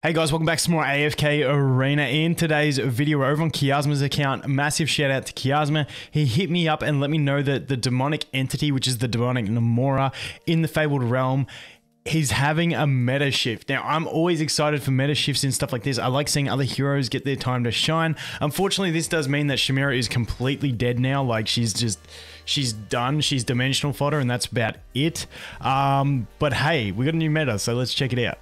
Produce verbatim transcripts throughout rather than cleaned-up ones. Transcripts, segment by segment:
Hey guys, welcome back to some more A F K Arena. In today's video, we're over on Kiasma's account. Massive shout out to Kiasma. He hit me up and let me know that the demonic entity, which is the demonic Namora in the Fabled Realm, he's having a meta shift. Now, I'm always excited for meta shifts and stuff like this. I like seeing other heroes get their time to shine. Unfortunately, this does mean that Shamira is completely dead now. Like, she's just, she's done. She's dimensional fodder, and that's about it. Um, but hey, we got a new meta, so let's check it out.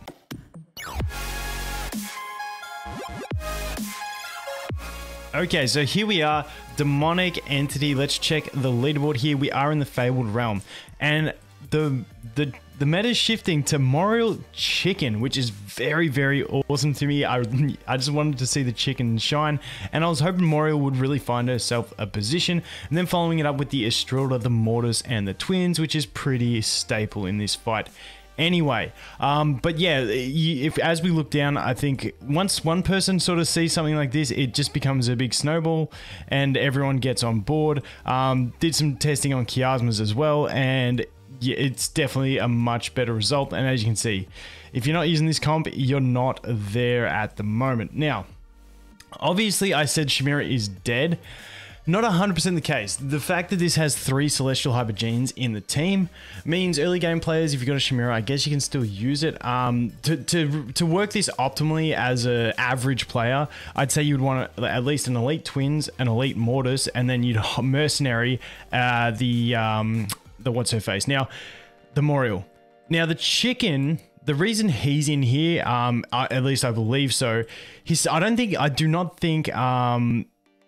Okay, so here we are, demonic entity. Let's check the leaderboard here. We are in the Fabled Realm, and the the the meta is shifting to Moriel Chicken, which is very very awesome to me. I I just wanted to see the chicken shine, and I was hoping Moriel would really find herself a position, and then following it up with the Estrilda, the Mortis, and the Twins, which is pretty staple in this fight. Anyway, um, but yeah, if as we look down, I think once one person sort of sees something like this, it just becomes a big snowball and everyone gets on board. Um, did some testing on Kiasma's as well, and yeah, it's definitely a much better result. And as you can see, if you're not using this comp, you're not there at the moment. Now, obviously I said Shamira is dead. Not one hundred percent the case. The fact that this has three Celestial Hypergenes in the team means early game players, if you've got a Shamira, I guess you can still use it. Um, to, to, to work this optimally as an average player, I'd say you'd want at least an Elite Twins, an Elite Mortis, and then you'd Mercenary uh, the, um, the what's her face. Now, the Moriel. Now, the Chicken... The reason he's in here, um, at least I believe so, he's, I don't think, I do not think... Um,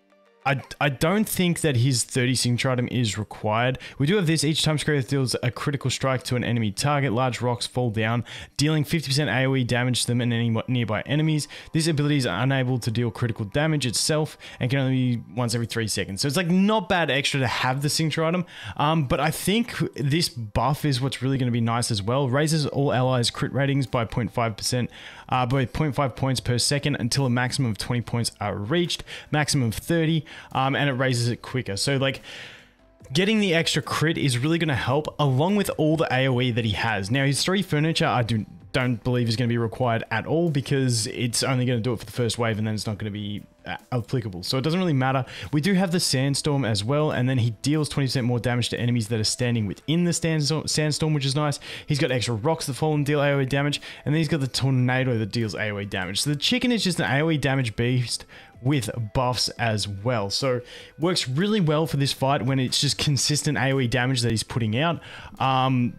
I, I don't think that his thirty signature item is required. We do have this. Each time Skrillex deals a critical strike to an enemy target, large rocks fall down, dealing fifty percent AoE damage to them and any nearby enemies. This ability is unable to deal critical damage itself and can only be once every three seconds. So it's like not bad extra to have the signature item. Um, but I think this buff is what's really going to be nice as well. Raises all allies crit ratings by zero point five percent, uh, by zero point five points per second until a maximum of twenty points are reached, maximum of thirty. Um, and it raises it quicker. So like getting the extra crit is really going to help along with all the AoE that he has. Now his three furniture I do, don't believe is going to be required at all because it's only going to do it for the first wave and then it's not going to be uh, applicable. So it doesn't really matter. We do have the Sandstorm as well, and then he deals twenty percent more damage to enemies that are standing within the Sandstorm, which is nice. He's got extra rocks that fall and deal AoE damage, and then he's got the Tornado that deals AoE damage. So the Chicken is just an AoE damage beast with buffs as well. So works really well for this fight when it's just consistent AoE damage that he's putting out. Um,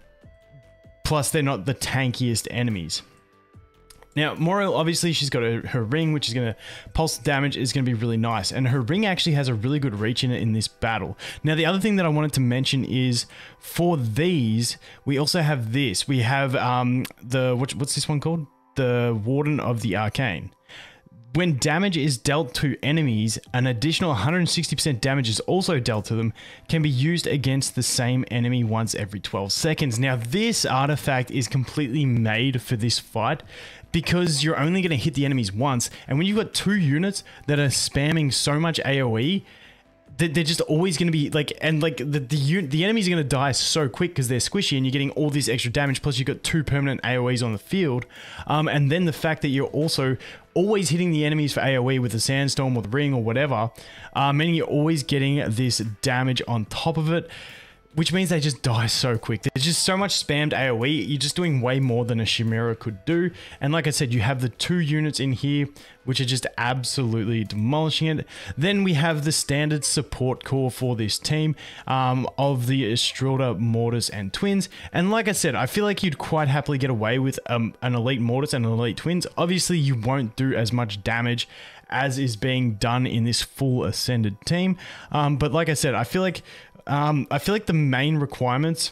plus they're not the tankiest enemies. Now, Moriel, obviously, she's got her, her ring, which is going to pulse damage, is going to be really nice. And her ring actually has a really good reach in it in this battle. Now, the other thing that I wanted to mention is for these, we also have this. We have um, the, what, what's this one called? The Warden of the Arcane. When damage is dealt to enemies, an additional one hundred sixty percent damage is also dealt to them, can be used against the same enemy once every twelve seconds. Now, this artifact is completely made for this fight because you're only going to hit the enemies once, and when you've got two units that are spamming so much AoE, they're just always going to be like, and like the the, the enemies are going to die so quick because they're squishy and you're getting all this extra damage, plus you've got two permanent AoEs on the field, um, and then the fact that you're also always hitting the enemies for AoE with the Sandstorm or the Ring or whatever, uh, meaning you're always getting this damage on top of it, which means they just die so quick. There's just so much spammed AoE, you're just doing way more than a Shamira could do. And like I said, you have the two units in here, which are just absolutely demolishing it. Then we have the standard support core for this team um, of the Estrilda, Mortis, and Twins. And like I said, I feel like you'd quite happily get away with um, an Elite Mortis and an Elite Twins. Obviously, you won't do as much damage as is being done in this full Ascended team. Um, but like I said, I feel like Um, I feel like the main requirements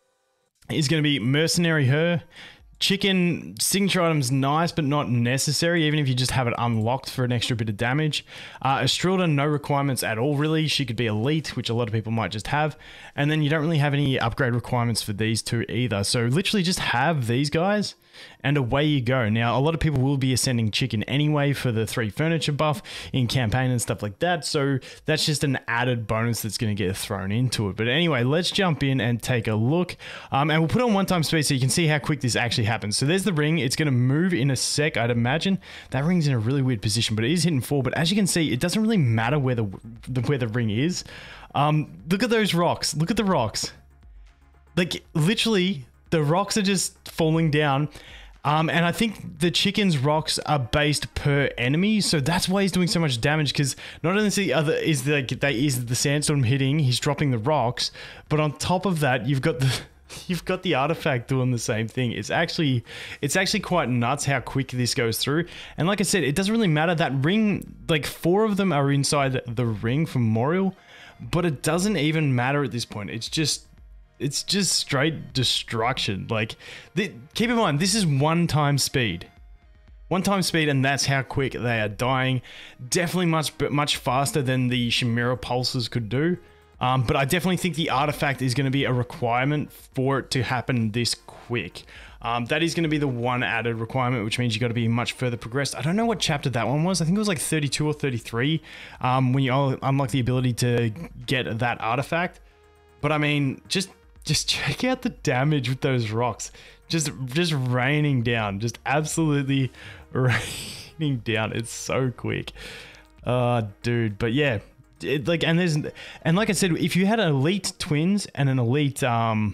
is going to be Mercenary her. Chicken, signature items nice, but not necessary, even if you just have it unlocked for an extra bit of damage. Uh, Estrilda, no requirements at all, really. She could be Elite, which a lot of people might just have. And then you don't really have any upgrade requirements for these two either. So literally just have these guys. and away you go. Now, a lot of people will be ascending chicken anyway for the three furniture buff in campaign and stuff like that, so that's just an added bonus that's going to get thrown into it. But anyway, let's jump in and take a look, um, and we'll put on one time speed so you can see how quick this actually happens. So there's the ring. It's going to move in a sec, I'd imagine. That ring's in a really weird position, but it is hitting four. But as you can see, it doesn't really matter where the, the where the ring is. Um, look at those rocks. Look at the rocks. Like, literally, the rocks are just falling down. Um, and I think the chicken's rocks are based per enemy, so that's why he's doing so much damage. Because not only is the other is the they is the sandstorm hitting, he's dropping the rocks, but on top of that, you've got the you've got the artifact doing the same thing. It's actually it's actually quite nuts how quick this goes through. And like I said, it doesn't really matter. That ring, like four of them are inside the ring from Moriel. But it doesn't even matter at this point. It's just, it's just straight destruction. Like, the, keep in mind, this is one time speed. One time speed, and that's how quick they are dying. Definitely much, much faster than the Chimera pulses could do. Um, but I definitely think the artifact is going to be a requirement for it to happen this quick. Um, that is going to be the one added requirement, which means you got to be much further progressed. I don't know what chapter that one was. I think it was like thirty-two or thirty-three um, when you unlock the ability to get that artifact. But I mean, just just check out the damage with those rocks. Just, just raining down. Just absolutely raining down. It's so quick. Uh, dude, but yeah. It, like, and there's, and like I said, if you had an elite twins and an elite, um,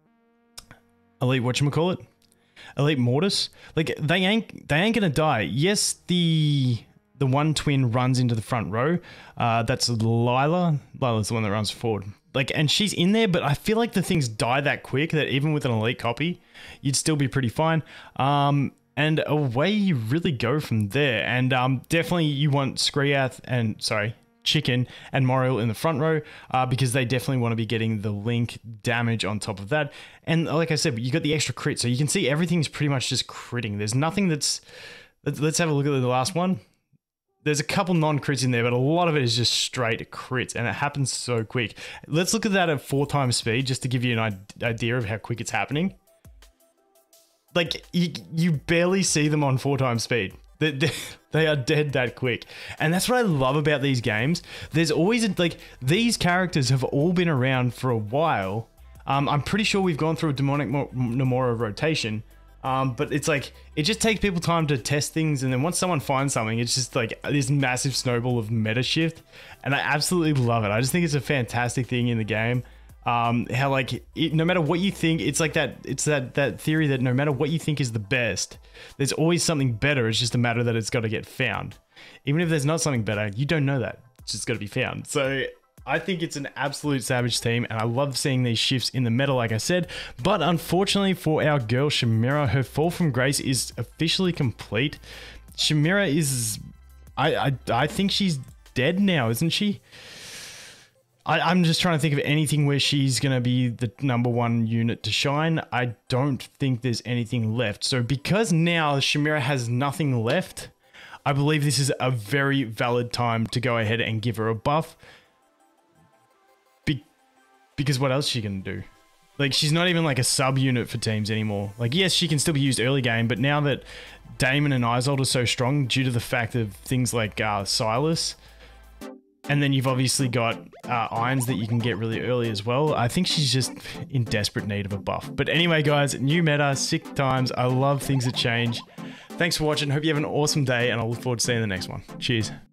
elite, whatchamacallit? Elite Mortis, like they ain't they ain't gonna die. Yes, the the one twin runs into the front row. Uh, that's Lila. Lila's the one that runs forward. Like, and she's in there, but I feel like the things die that quick that even with an elite copy, you'd still be pretty fine. Um, and away you really go from there. And um, definitely you want Skriath and sorry. Chicken and Moriel in the front row uh, because they definitely want to be getting the link damage on top of that. And like I said, you got the extra crit, so you can see everything's pretty much just critting. There's nothing that's... Let's, let's have a look at the last one. There's a couple non-crits in there, but a lot of it is just straight crits, and it happens so quick. Let's look at that at four times speed just to give you an idea of how quick it's happening. Like, you, you barely see them on four times speed. They, they are dead that quick. And that's what I love about these games. There's always, like, these characters have all been around for a while. Um, I'm pretty sure we've gone through a Demonic Namora rotation. Um, but it's like, it just takes people time to test things. And then once someone finds something, it's just like this massive snowball of meta shift. And I absolutely love it. I just think it's a fantastic thing in the game. Um, how like it, no matter what you think, it's like that. It's that that theory that no matter what you think is the best, there's always something better. It's just a matter that it's got to get found. Even if there's not something better, you don't know that. It's just got to be found. So I think it's an absolute savage team, and I love seeing these shifts in the meta, like I said. But unfortunately for our girl Chimera, her fall from grace is officially complete. Chimera is, I I I think she's dead now, isn't she? I, I'm just trying to think of anything where she's going to be the number one unit to shine. I don't think there's anything left. So because now Chimera has nothing left, I believe this is a very valid time to go ahead and give her a buff. Be because what else is she going to do? Like, she's not even like a sub-unit for teams anymore. Like, yes, she can still be used early game, but now that Daemon and Isolde are so strong due to the fact of things like uh, Silas... And then you've obviously got uh, irons that you can get really early as well. I think she's just in desperate need of a buff. But anyway, guys, new meta, sick times. I love things that change. Thanks for watching. Hope you have an awesome day, and I look forward to seeing you in the next one. Cheers.